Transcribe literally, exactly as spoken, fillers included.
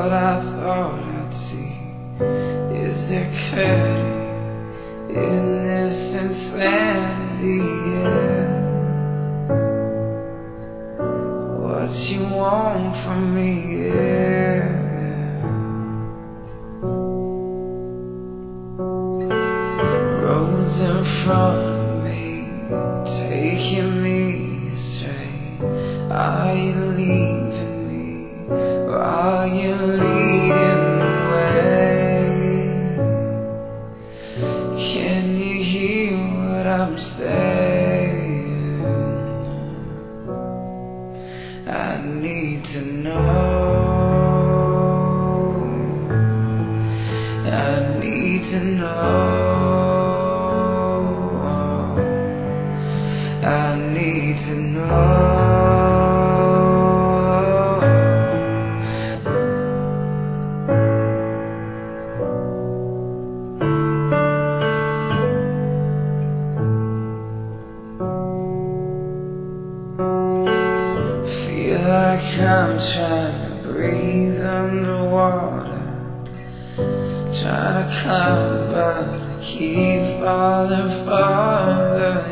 All I thought I'd see is there clarity in this insanity, yeah. What you want from me, yeah. Roads in front of me, taking me astray. Are you leaving me, or are you leading the way? Can you hear what I'm saying? I need to know, I need to know, I need to know. Feel like I'm trying to breathe underwater, trying to climb but I keep falling farther